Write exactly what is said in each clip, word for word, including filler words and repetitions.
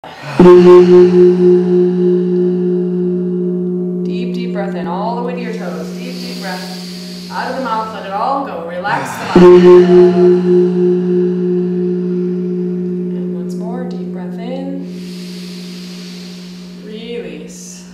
Deep, deep breath in, all the way to your toes. Deep, deep breath. Out of the mouth, let it all go. Relax the body. And once more, deep breath in. Release.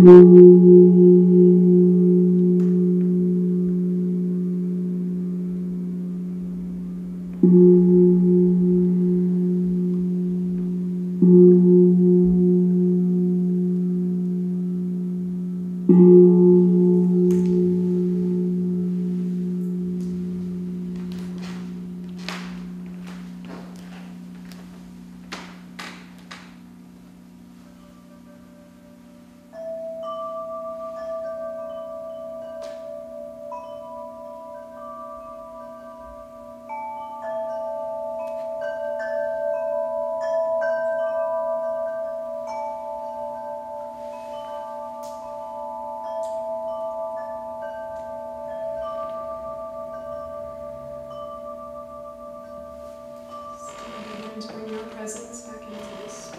Bring your presence back into this space.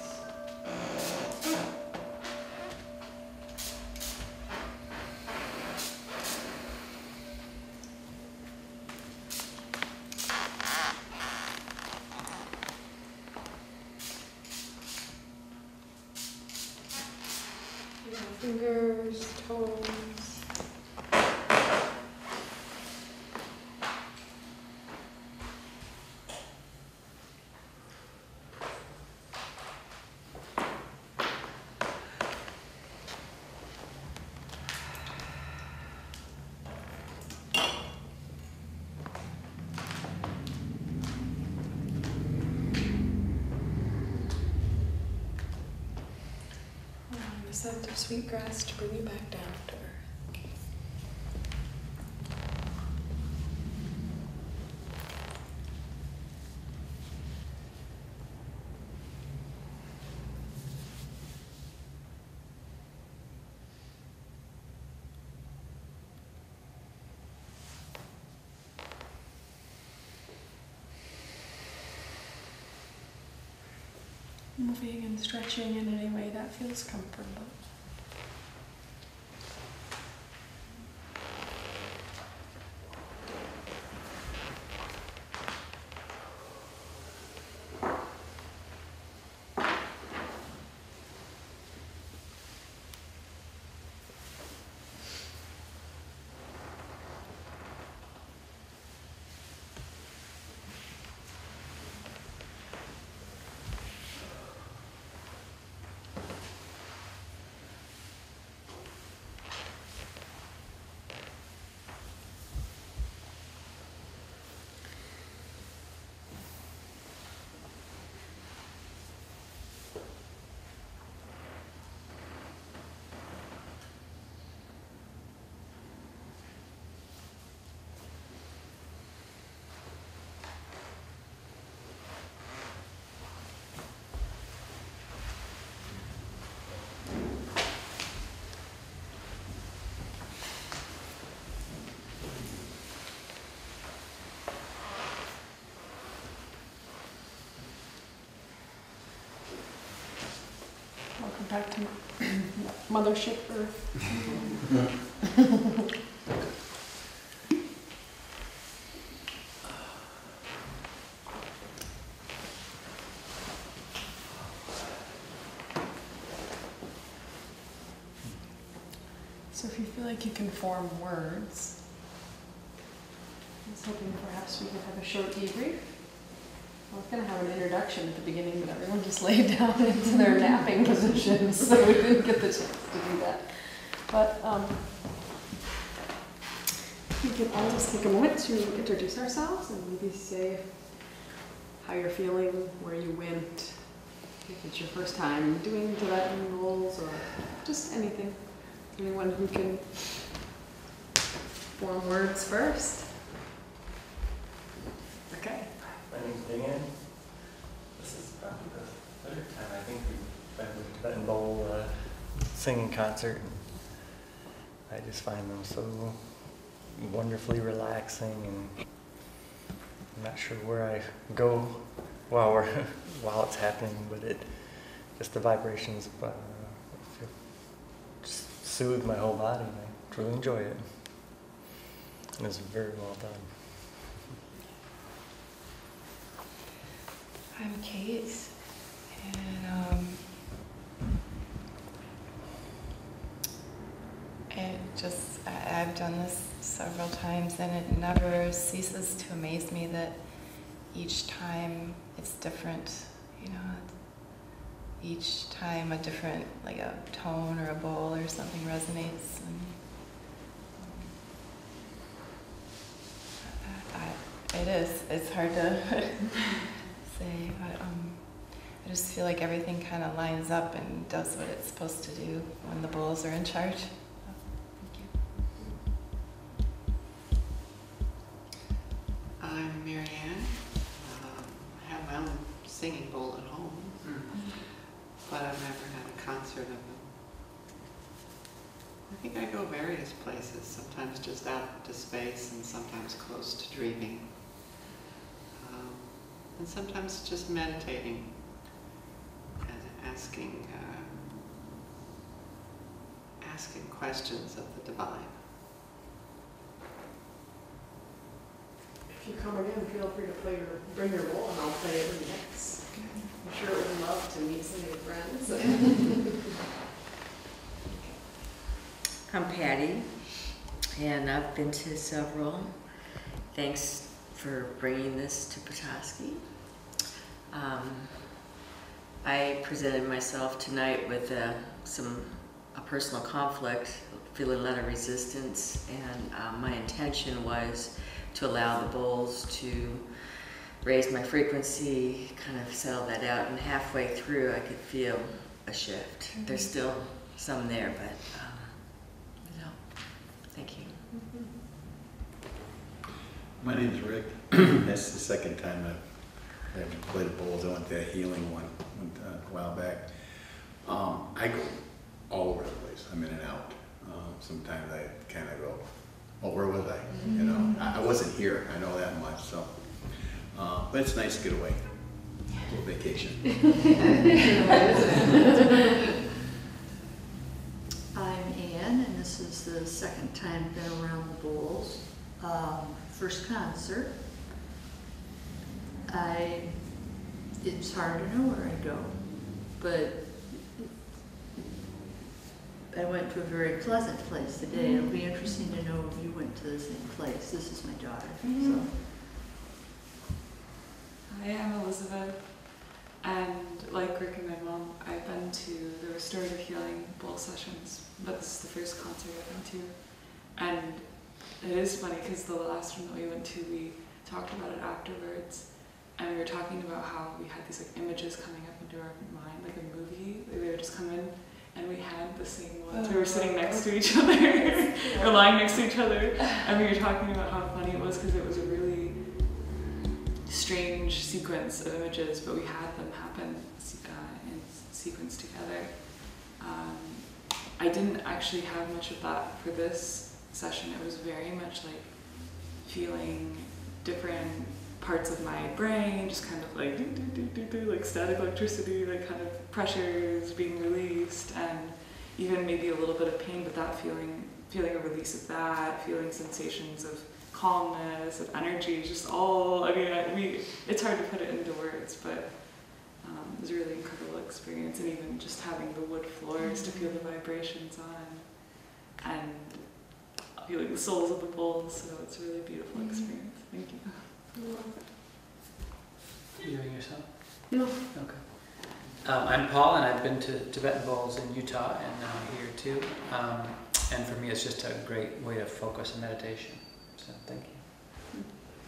Your fingers, toes. Scent of sweet grass to bring you back down to earth. Moving and stretching in any way that feels comfortable. Welcome back to Mothership Earth. So if you feel like you can form words, I was hoping perhaps we could have a short debrief. I was going to have an introduction at the beginning, but everyone just laid down into their napping positions, so we didn't get the chance to do that. But um, we can all just take a moment to introduce ourselves and maybe say how you're feeling, where you went, if it's your first time doing Tibetan bowls, or just anything. Anyone who can form words first. Okay. My name's Dan. This is probably the third time I think we've been to the Tibetan Bowl uh, singing concert. I just find them so wonderfully relaxing, and I'm not sure where I go while we're while it's happening, but it just the vibrations uh, feel, just soothe my whole body, and I truly enjoy it. And it's very well done. I'm Kate, and um, just, I, I've done this several times, and it never ceases to amaze me that each time it's different, you know, each time a different, like a tone or a bowl or something resonates. And, um, I, it is, it's hard to say, but um, I just feel like everything kind of lines up and does what it's supposed to do when the bowls are in charge. I'm Marianne. Um, I have my own singing bowl at home, mm-hmm. but I've never had a concert of them. I think I go various places, sometimes just out to space and sometimes close to dreaming. Um, and sometimes just meditating and asking, uh, asking questions of the divine. If you're coming in, feel free to play your, bring your bowl and I'll play it next. I'm sure it would love to meet some of your friends. I'm Patty, and I've been to several. Thanks for bringing this to Petoskey. Um, I presented myself tonight with uh, some a personal conflict, feeling a lot of resistance, and uh, my intention was to allow the bowls to raise my frequency, kind of settle that out, and halfway through I could feel a shift. Mm-hmm. There's still some there, but um, no. Thank you. Mm-hmm. My name is Rick. That's the second time I've, I've played the bowls. I went to a healing one, one uh, a while back. Um, I go all over the place. I'm in and out. Um, sometimes I kind of go, well, where was I? You know, I, I wasn't here. I know that much. So, uh, but it's nice to get away. A little vacation. I'm Ann, and this is the second time I've been around the bowls. Um, first concert. I. It's hard to know where I go, but I went to a very pleasant place today. It'll be interesting to know if you went to the same place. This is my daughter. Mm-hmm. So. Hi, I'm Elizabeth, and like Rick and my mom, I've been to the restorative healing bowl sessions, but this is the first concert I've been to. And it is funny because the last one that we went to, we talked about it afterwards, and we were talking about how we had these like images coming up into our mind, like a movie. They would just come in. And we had the same ones. We were sitting next to each other, or lying next to each other, and we were talking about how funny it was because it was a really strange sequence of images, but we had them happen uh, in sequence together. Um, I didn't actually have much of that for this session. It was very much like feeling different parts of my brain, just kind of like do, do, do, do, do, like static electricity, like kind of pressures being released, and even maybe a little bit of pain, but that feeling, feeling a release of that, feeling sensations of calmness, of energy, just all, I mean, I, we, it's hard to put it into words, but um, it was a really incredible experience, and even just having the wood floors to feel the vibrations on, and feeling the souls of the bowls, so it's a really beautiful experience. Thank you. You doing yourself? No. Okay. Um, I'm Paul, and I've been to Tibetan Bowls in Utah and now here too. Um, and for me, it's just a great way to focus and meditation. So thank you.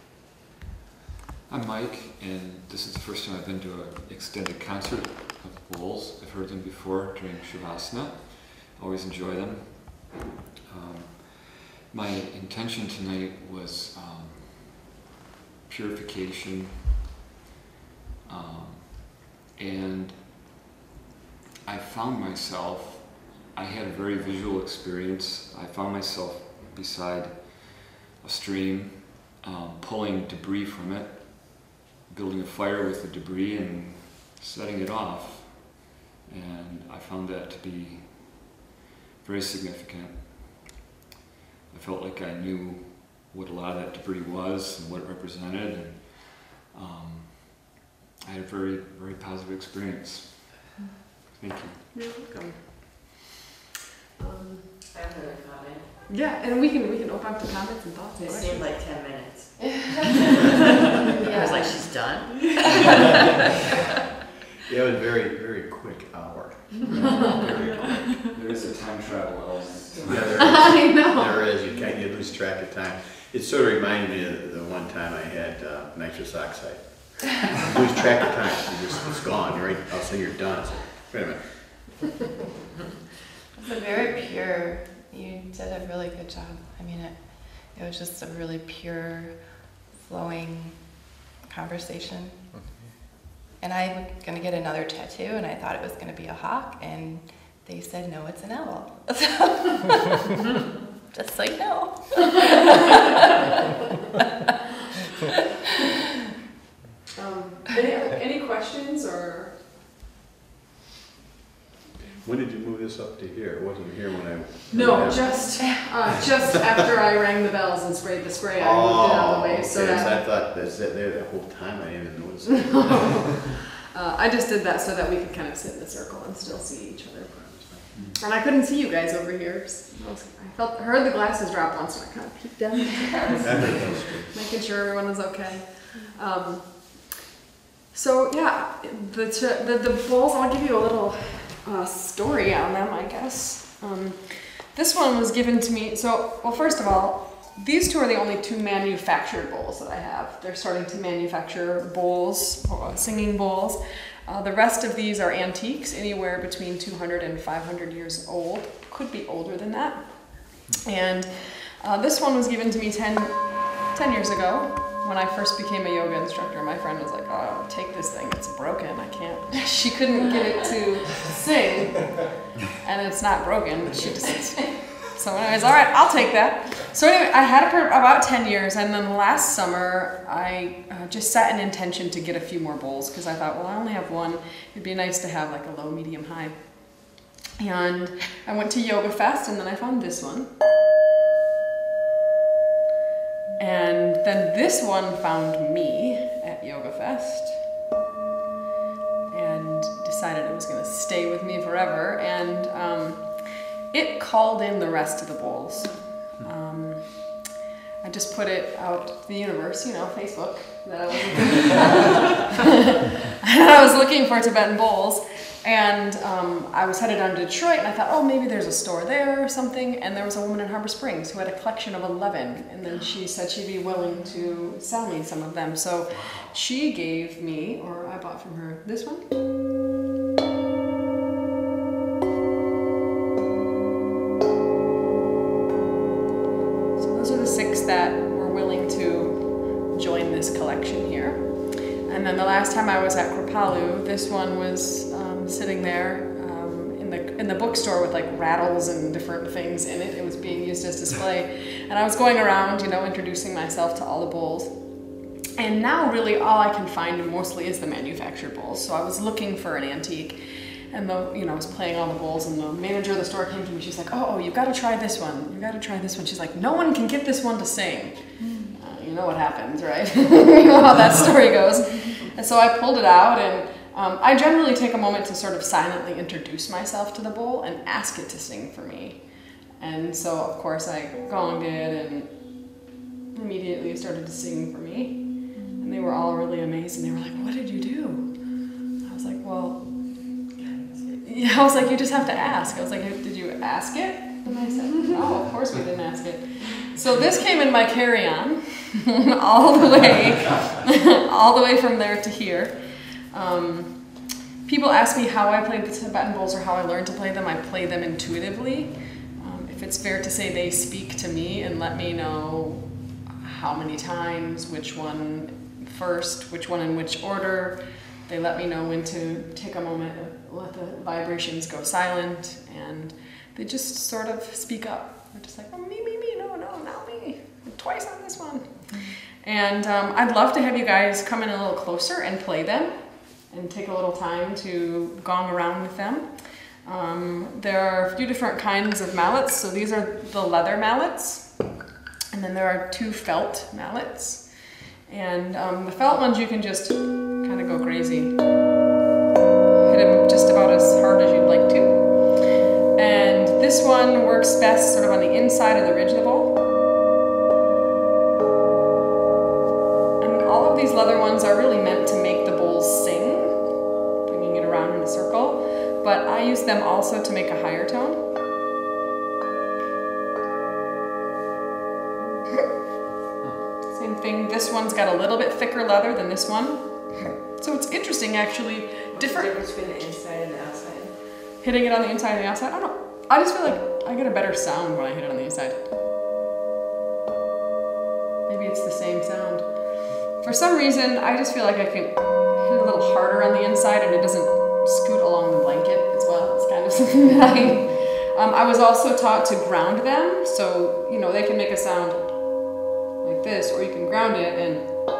I'm Mike, and this is the first time I've been to an extended concert of bowls. I've heard them before during Shavasana. Always enjoy them. Um, my intention tonight was um, purification, um, and I found myself, I had a very visual experience. I found myself beside a stream, um, pulling debris from it, building a fire with the debris and setting it off, and I found that to be very significant. I felt like I knew what a lot of that debris was and what it represented, and um, I had a very, very positive experience. Thank you. You're welcome. Um, I have another comment. Yeah, and we can we can open up to comments and thoughts. And It questions. seemed like ten minutes. I was like, she's done? Yeah, it was very, very quick hour. Very quick. There is a time travel element. Yeah, there is. I know. There is, you can't, you lose track of time. It sort of reminded me of the one time I had uh, nitrous oxide. You lose track of time, you just, it's gone, you're right, all of a sudden you're done. It's like, wait a minute. It's a very pure, you did a really good job. I mean, it, it was just a really pure, flowing conversation. And I was going to get another tattoo, and I thought it was going to be a hawk, and they said, no, it's an owl. Just like, no. Um, any, any questions or? When did you move this up to here? It wasn't here when I... No, when I- just uh, just after I rang the bells and sprayed the spray, I moved it out of the way so okay, that. so I thought that's it there the whole time, I didn't even notice it. Uh, I just did that so that we could kind of sit in a circle and still see each other. And I couldn't see you guys over here. I, was, I felt, heard the glasses drop once, and I kind of peeked down, I heard those two. making sure everyone was okay. Um, so yeah, the, the the bowls. I'll give you a little uh, story on them, I guess. Um, this one was given to me. So, well, first of all, these two are the only two manufactured bowls that I have. They're starting to manufacture bowls, uh, singing bowls. Uh, the rest of these are antiques, anywhere between two hundred and five hundred years old. Could be older than that. And uh, this one was given to me ten, ten years ago when I first became a yoga instructor. My friend was like, oh, take this thing, it's broken, I can't. She couldn't get it to sing, and it's not broken, but she just... So anyways, all right, I'll take that. So anyway, I had it for about ten years, and then last summer, I uh, just set an intention to get a few more bowls, because I thought, well, I only have one. It'd be nice to have like a low, medium, high. And I went to Yoga Fest, and then I found this one. And then this one found me at Yoga Fest, and decided it was gonna stay with me forever. And um, it called in the rest of the bowls. Um, I just put it out to the universe, you know, Facebook, that I was looking, I was looking for Tibetan bowls. And um, I was headed down to Detroit, and I thought, oh, maybe there's a store there or something. And there was a woman in Harbor Springs who had a collection of eleven. And then she said she'd be willing to sell me some of them. So she gave me, or I bought from her, this one. Six that were willing to join this collection here. And then the last time I was at Kripalu, this one was um, sitting there um, in the in the bookstore with like rattles and different things in it. It was being used as display. And I was going around, you know, introducing myself to all the bowls. And now really all I can find mostly is the manufactured bowls. So I was looking for an antique. And the, you know, I was playing all the bowls, and the manager of the store came to me. She's like, "Oh, oh, you got to try this one. You got to try this one." She's like, "No one can get this one to sing." Uh, you know what happens, right? You know how that story goes. And so I pulled it out, and um, I generally take a moment to sort of silently introduce myself to the bowl and ask it to sing for me. And so, of course, I gonged it and immediately started to sing for me. And they were all really amazed, and they were like, "What did you do?" I was like, "Well." Yeah, I was like, you just have to ask. I was like, did you ask it? And I said, no, of course we didn't ask it. So this came in my carry-on all the way, all the way from there to here. Um, people ask me how I played the Tibetan bowls or how I learned to play them. I play them intuitively. Um, if it's fair to say, they speak to me and let me know how many times, which one first, which one in which order. They let me know when to take a moment, let the vibrations go silent, and they just sort of speak up. They're just like, oh, me, me, me, no, no, not me, twice on this one. And um, I'd love to have you guys come in a little closer and play them, and take a little time to gong around with them. Um, there are a few different kinds of mallets. So these are the leather mallets, and then there are two felt mallets. And um, the felt ones you can just kind of go crazy. Hit them just about as hard as you'd like to. And this one one works best sort of on the inside of the ridge of the bowl. And all of these leather ones are really meant to make the bowls sing, bringing it around in a circle, but I use them also to make a higher tone. Same thing, this one's got a little bit thicker leather than this one. So it's interesting actually, different. What's the difference between the inside and the outside? Hitting it on the inside and the outside, I don't, I just feel like I get a better sound when I hit it on the inside. Maybe it's the same sound. For some reason, I just feel like I can hit a little harder on the inside and it doesn't scoot along the blanket as well. It's kind of something that I, um, I was also taught to ground them. So, you know, they can make a sound like this, or you can ground it and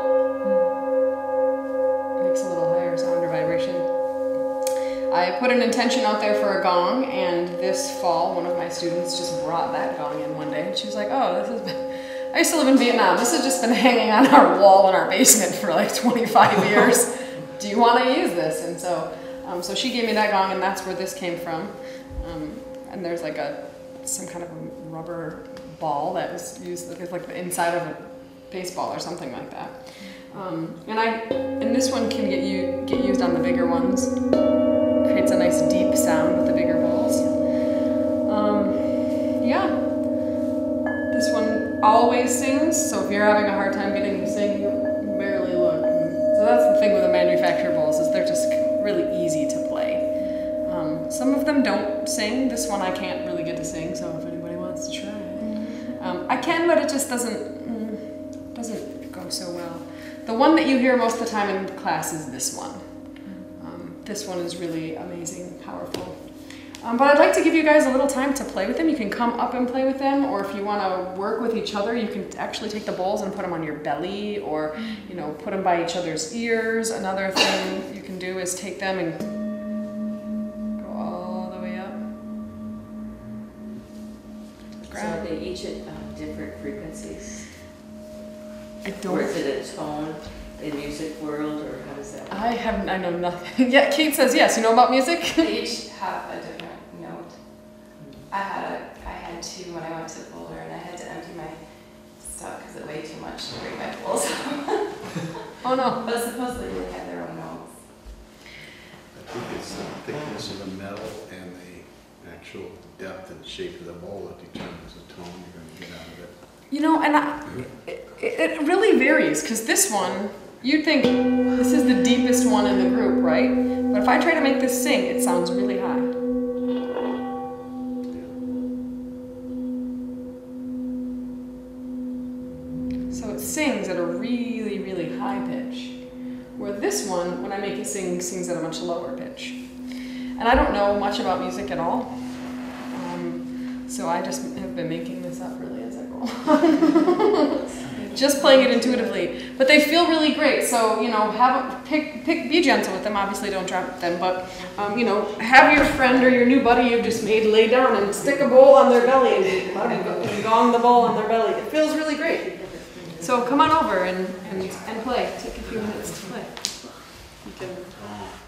it makes a little higher sound or vibration. I put an intention out there for a gong, and this fall, one of my students just brought that gong in one day, and she was like, oh, this has been, I used to live in Vietnam, this has just been hanging on our wall in our basement for like twenty-five years. Do you want to use this? And so, um, so she gave me that gong, and that's where this came from. Um, and there's like a, some kind of a rubber ball that was used, it's like the inside of a baseball or something like that. Um, and I, and this one can get you get used on the bigger ones. Creates a nice deep sound with the bigger bowls. Um, yeah. This one always sings, so if you're having a hard time getting to sing, you barely look. So that's the thing with the manufactured bowls, is they're just really easy to play. Um, some of them don't sing. This one I can't really get to sing, so if anybody wants to try it. Um, I can, but it just doesn't, mm, doesn't go so well. The one that you hear most of the time in class is this one. This one is really amazing, powerful. Um, but I'd like to give you guys a little time to play with them. You can come up and play with them, or if you want to work with each other, you can actually take the bowls and put them on your belly, or you know, put them by each other's ears. Another thing you can do is take them and go all the way up. So are they each at um, different frequencies? I don't. Or is it a tone in music world, or how does that work? I haven't. I know nothing. Yeah, Kate says yes. You know about music? They each have a different note. I had a, I had two when I went to Boulder, and I had to empty my stuff because it weighed too much to bring my bowls home. Oh no. But supposedly they have their own notes. I think it's the thickness of the metal and the actual depth and shape of the bowl that determines the tone you're going to get out of it. You know, and I, it, it really varies, because this one, you'd think this is the deepest one in the group, right? But if I try to make this sing, it sounds really high. So it sings at a really, really high pitch. Where this one, when I make it sing, sings at a much lower pitch. And I don't know much about music at all. Um, so I just have been making this up really as I go. Just playing it intuitively, but they feel really great. So you know, have a, pick, pick, be gentle with them. Obviously, don't drop them, but um, you know, have your friend or your new buddy you've just made lay down and stick a bowl on their belly and let them go, and gong the bowl on their belly. It feels really great. So come on over and and, and play. Take a few minutes to play. You can